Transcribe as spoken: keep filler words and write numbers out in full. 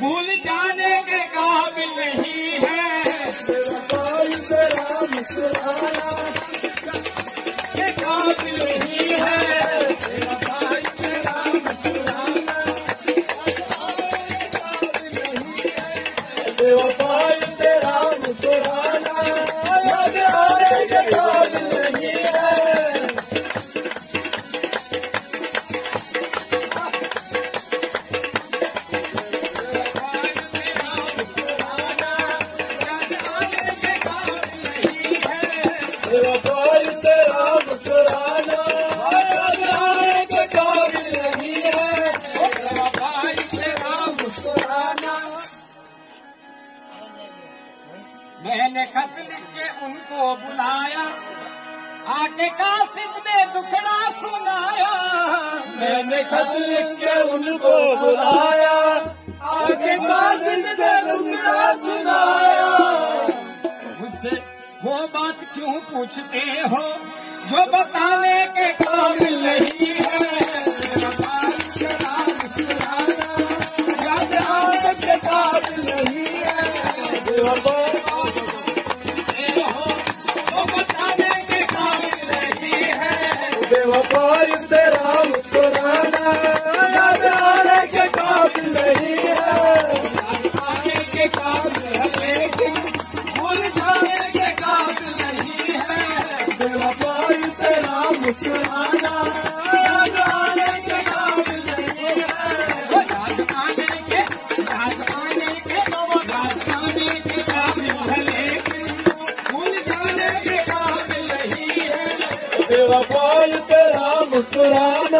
भूल जाने के काबिल नहीं है। बेवफाई तेरा मुस्कुराना के काबिल नहीं है। बेवफाई तेरा मुस्कुराना बेवफाई तेरा मुस्कुराना याद आने के काबिल नहीं है। बेवफाई तेरा मुस्कुराना याद आने के काबिल नहीं है। बेवफाई तेरा मुस्कुराना। मैंने खत लिख के उनको बुलाया, आके कासिद ने दुखड़ा सुनाया। मैंने खत लिख के उनको बुलाया, आके कासिद ने दुखड़ा सुनाया। मुझसे वो बात क्यों पूछते हो जो बताने के काबिल नहीं है। बेवफाई तेरा मुस्कुराना याद आने के काबिल नहीं है। बेवफाई वो बताने के काबिल नहीं है। बेवफाई तेरा मुस्कुराना याद आने के काबिल नहीं है। आने के काबिल है लेकिन भूल जाने के काबिल नहीं है। बेवफाई तेरा मुस्कुराना याद आने के काबिल नहीं है। वो याद आने के याद आने के वो याद आने के काबिल है लेकिन भूल जाने के काबिल नहीं है। बेवफाई तेरा मुस्कुराना